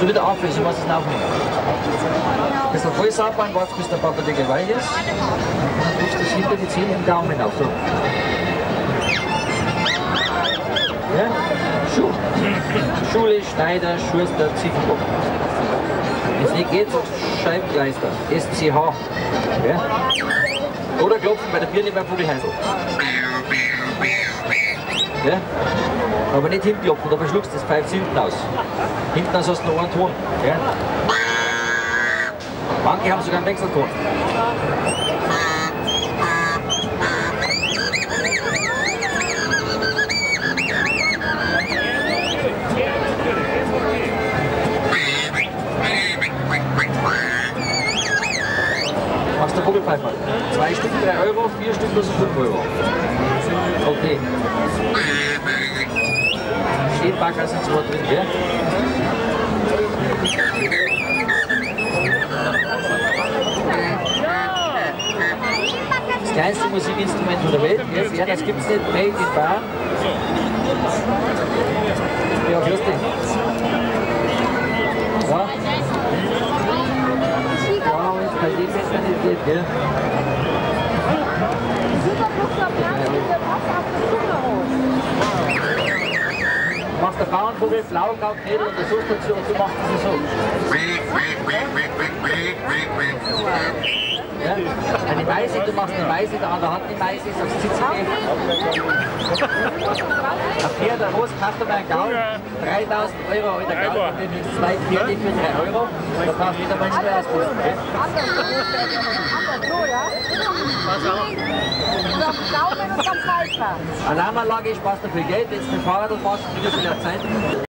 du wieder auflösen, du musst es aufnehmen. Ein bisschen voll sauber, wartest bis der Papa dir weich ist. Und dann drückst du das hinter die Zähne im Daumen auf. So. Ja? Schule, Schneider, Schuster, Ziffenbock. Wenn es nicht geht, sagst du Scheibgleister, SCH. Ja? Oder klopfen bei der Birne beim Vogelhäusl. Ja? Aber nicht hinten klopfen, da verschluckst du das Pfeift hinten aus. Hinten aus hast du noch einen Ton. Ja? Manche haben sogar einen Wechselton. Machst du Vogelpfeifer? 2 Stück 3 Euro, 4 Stück plus 5 Euro. Okay. Stehbacker sind 2 drin, gell? Das kleinste Musikinstrument der Welt, gell? Ja, das gibt es nicht, made in Bayern. Ja, lustig. Ja. Wow, jetzt bei dem Messer nicht geht, gell? Du machst den Bauernvogel, Blaugauk, Knädel und der Soße dazu und du machst es so. Ja? Eine Meise, du machst eine Meise, der andere hat die Meise, sagst sitzen gehen. Ein Pferd, der Rost, kauft du mal einen Gaul, 3000 Euro, alter Gaul, und den nimmst 2 Pferde für 3 Euro, da brauchst du jeder Mensch mehr ausrüsten. Alarmanlage spart dafür Geld, jetzt mit Fahrrad und machst du wieder so Zeit.